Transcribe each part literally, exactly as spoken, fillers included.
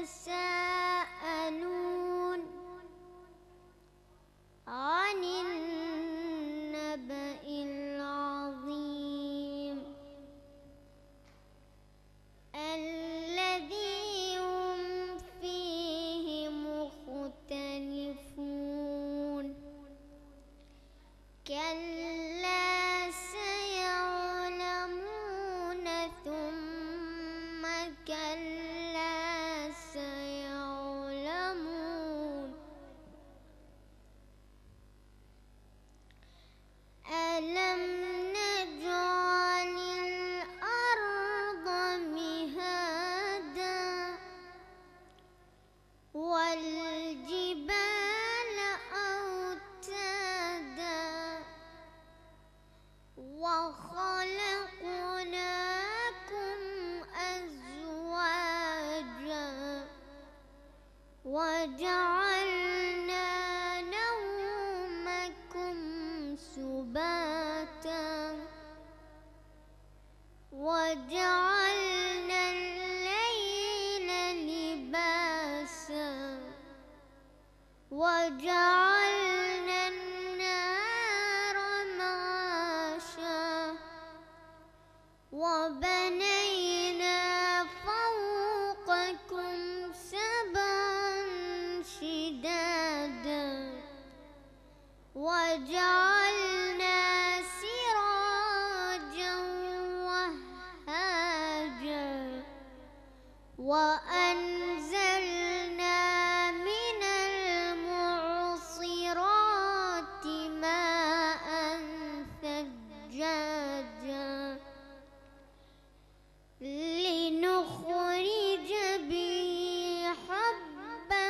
يتساءلون عن النبأ العظيم الذي هم فيه مختلفون كلا سيعلمون ثم كلا سيعلمون ألم نجعل الأرض مهادا والجبال أوتادا وخلقناكم أزواجا وجعلنا نومكم سباتا وجعلنا الليل لباسا وجعلنا النهار معاشا وبنينا فوقكم سبعا شدادا وجعلنا سراجا وهاجا وأنزلنا من المعصرات ماء ثجاجا لنخرج به حبا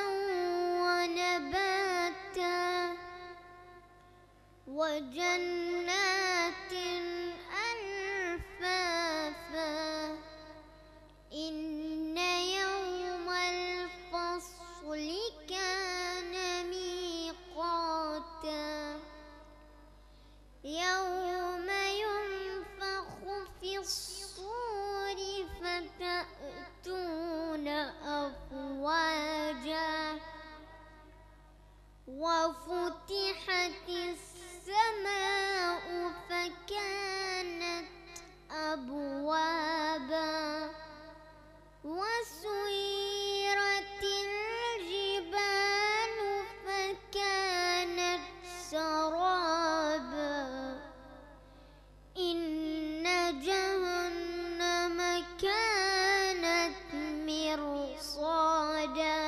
ونباتا وجنات ألفافا إن يوم الفصل كان ميقاتا يوم ينفخ في الصور فتأتون أفواجا وفتحت السماء فكانت أبوابا وسيرت الجبال فكانت سرابا إن جهنم كانت مرصادا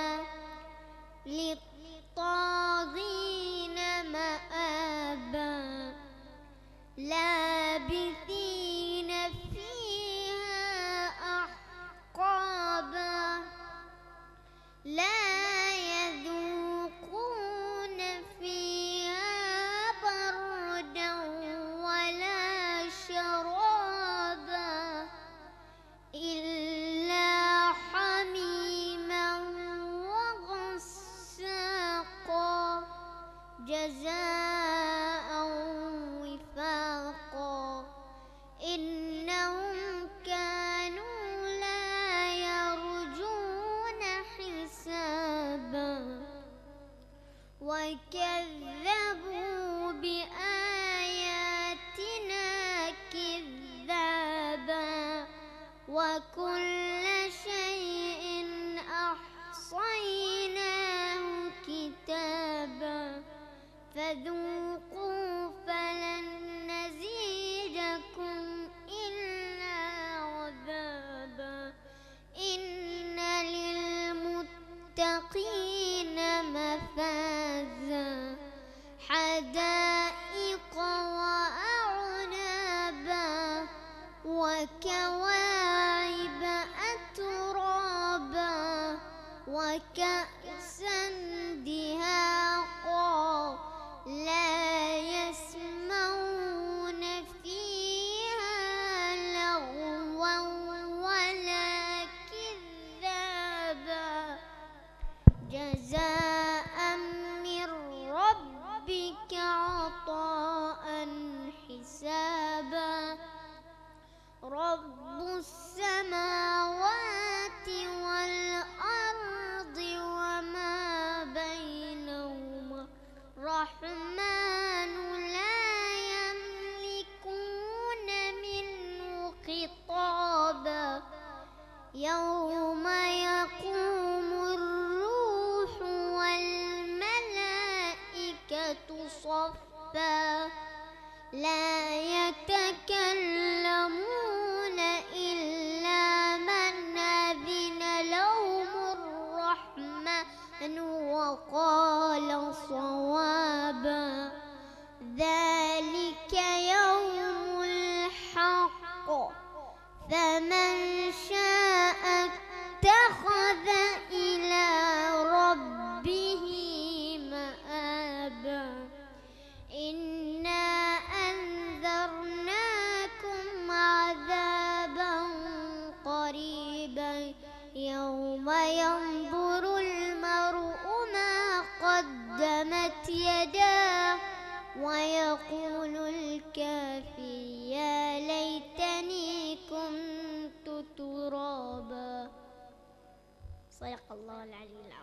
للطاغين مآبا لابثين فيها أحقابا لا يذوقون فيها بردا ولا شرابا إلا حميما وغساقا جزاء وفاقا إنهم كانوا لا يرجون حسابا وكذبوا بآياتنا كذابا وكل شيء أحصيناه كتابا فذوقوا فلن نزيدكم إلا عذابا إن للمتقين مفازا حدائق وأعنابا وكواعب أترابا وكأسا دهاقا لا يسمعون فيها لغوا ولا كذابا جزاء من ربك عطاء حسابا رب السماوات والأرض يوم يقوم الروح والملائكة صفا لا يتكلمون إلا من أذن لهم الرحمن وقال صوابا ذلك يوم الحق فمن شاء اتخذ إلى ربه مآبا إنا أنذرناكم عذابا قريبا يوم ينظر المرء ما قدمت يداه ويقول الكافر يا ليتني كنت ترابا. صدق الله العلي العظيم.